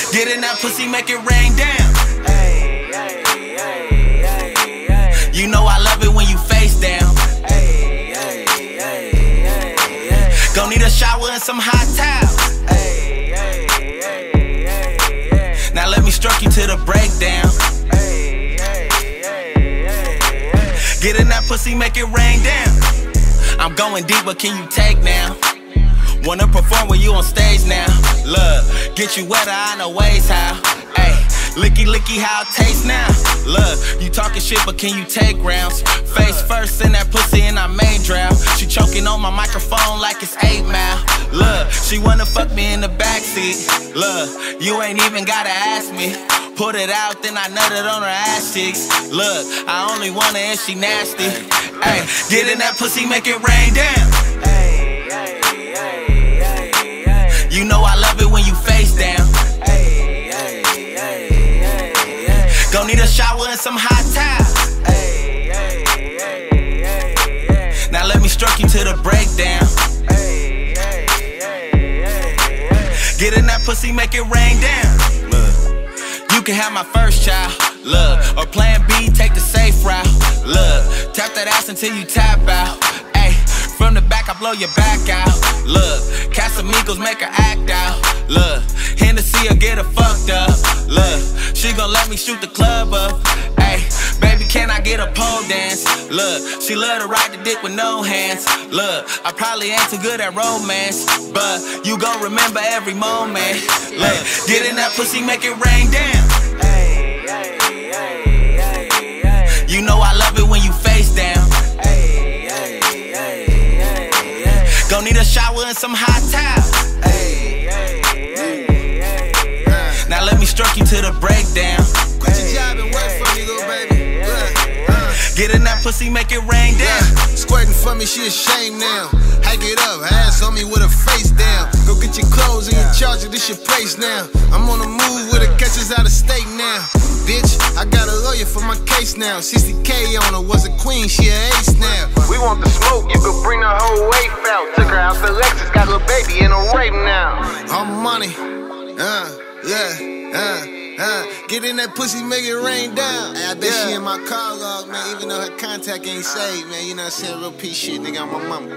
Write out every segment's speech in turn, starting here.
Get in that pussy, make it rain down. You know I love it when you face down. Gon' need a shower and some hot towels. Now let me stroke you to the breakdown. Get in that pussy, make it rain down. I'm going deep, but can you take now? Wanna perform when you on stage now? Look, get you wetter, I know ways how. Ayy, licky licky how it tastes now. Look, you talking shit, but can you take rounds? Face first in that pussy and I may drown. She choking on my microphone like it's 8 Mile. Look, she wanna fuck me in the backseat. Look, you ain't even gotta ask me. Put it out, then I nutted on her ass cheeks. Look, I only want her if she nasty. Ayy, get in that pussy, make it rain down. You know I love it when you face down. Gon' need a shower and some hot towels. Now let me stroke you to the breakdown. Get in that pussy, make it rain down. Look, you can have my first child. Look, or plan B, take the safe route. Look, tap that ass until you tap out. Ayy, from the back I blow your back out. Look, Casamigos make her act out. Look, Hennessy will get her fucked up. Look, she gon' let me shoot the club up. Ayy, baby, can I get a pole dance? Look, she love to ride the dick with no hands. Look, I probably ain't too good at romance, but you gon' remember every moment. Look, get in that pussy, make it rain down. You know I love it when you face down. Gon' need a shower and some hot towels. Now let me stroke you to the breakdown. Quit your job and work for me, little baby. Get in that pussy, make it rain down. Squirting for me, she ashamed now. Hike it up, ass on me with her face down. Go get your clothes and your charger, this your place now. I'm on the move with her catches out of state now. Bitch, I got a lawyer for my case now. 60K on her, was a queen, she an ace now. We want the smoke, you could bring the whole waif out. Took her out to Lexus, got a little baby in a rape now. Armani, get in that pussy, make it rain down. Hey, I bet she in my car log, man, even though her contact ain't saved, man. You know what I'm saying? Real piece shit, nigga, on my mama.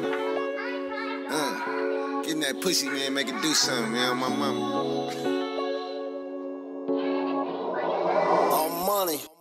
Get in that pussy, man, make it do something, man, on my mama. Armani.